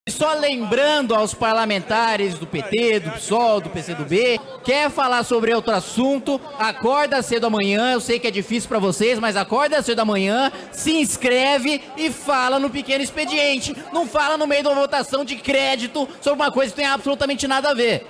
Só lembrando aos parlamentares do PT, do PSOL, do PCdoB, quer falar sobre outro assunto, acorda cedo amanhã, eu sei que é difícil para vocês, mas acorda cedo amanhã, se inscreve e fala no pequeno expediente. Não fala no meio de uma votação de crédito sobre uma coisa que tem absolutamente nada a ver.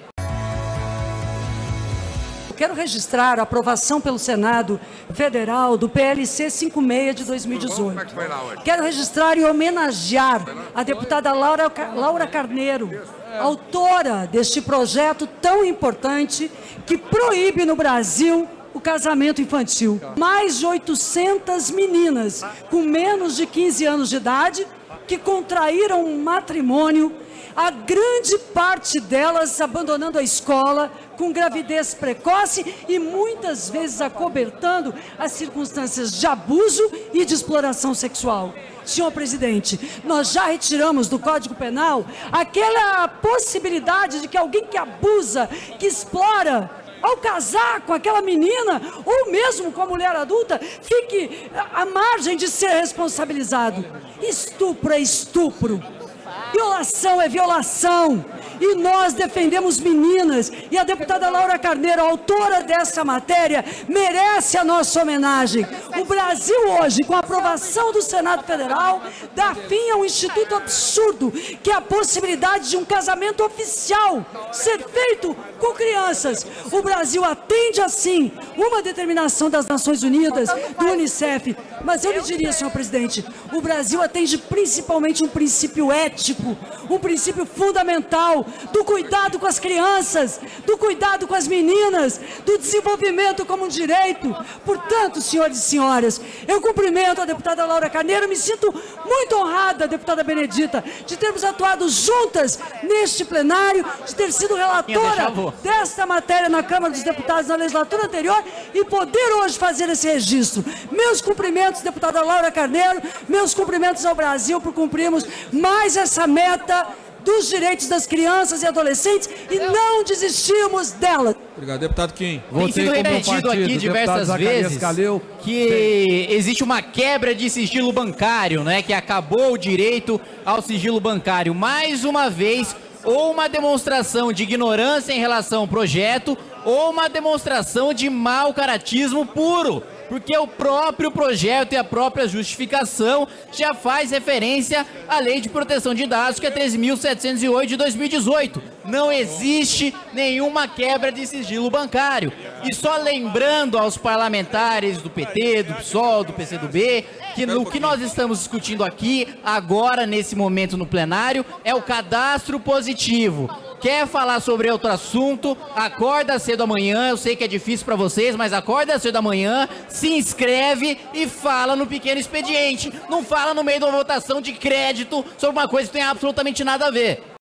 Quero registrar a aprovação pelo Senado Federal do PLC 56 de 2018. Quero registrar e homenagear a deputada Laura Carneiro, autora deste projeto tão importante que proíbe no Brasil o casamento infantil. Mais de 800 meninas com menos de 15 anos de idade que contraíram um matrimônio, a grande parte delas abandonando a escola, com gravidez precoce e muitas vezes acobertando as circunstâncias de abuso e de exploração sexual. Senhor presidente, nós já retiramos do Código Penal aquela possibilidade de que alguém que abusa, que explora, ao casar com aquela menina, ou mesmo com a mulher adulta, fique à margem de ser responsabilizado. Estupro é estupro. Violação é violação, e nós defendemos meninas, e a deputada Laura Carneiro, autora dessa matéria, merece a nossa homenagem. O Brasil hoje, com a aprovação do Senado Federal, dá fim a um instituto absurdo, que é a possibilidade de um casamento oficial ser feito com crianças. O Brasil atende, assim, uma determinação das Nações Unidas, do Unicef, mas eu lhe diria, senhor presidente, o Brasil atende principalmente um princípio ético, um princípio fundamental do cuidado com as crianças, do cuidado com as meninas, do desenvolvimento como um direito. Portanto, senhores e senhoras, eu cumprimento a deputada Laura Carneiro, me sinto muito honrada, deputada Benedita, de termos atuado juntas neste plenário, de ter sido relatora desta matéria na Câmara dos Deputados na legislatura anterior e poder hoje fazer esse registro. Meus cumprimentos, deputada Laura Carneiro, meus cumprimentos ao Brasil por cumprirmos mais essa meta dos direitos das crianças e adolescentes e não desistirmos delas. Obrigado, deputado Kim. Tem sido repetido aqui diversas vezes que existe uma quebra de sigilo bancário, né? Que acabou o direito ao sigilo bancário. Mais uma vez, ou uma demonstração de ignorância em relação ao projeto, ou uma demonstração de mau caratismo puro. Porque o próprio projeto e a própria justificação já faz referência à Lei de Proteção de Dados, que é 13.708 de 2018. Não existe nenhuma quebra de sigilo bancário. E só lembrando aos parlamentares do PT, do PSOL, do PCdoB, que o que nós estamos discutindo aqui, agora, nesse momento no plenário, é o cadastro positivo. Quer falar sobre outro assunto, acorda cedo amanhã, eu sei que é difícil para vocês, mas acorda cedo amanhã, se inscreve e fala no pequeno expediente. Não fala no meio de uma votação de crédito sobre uma coisa que tem absolutamente nada a ver.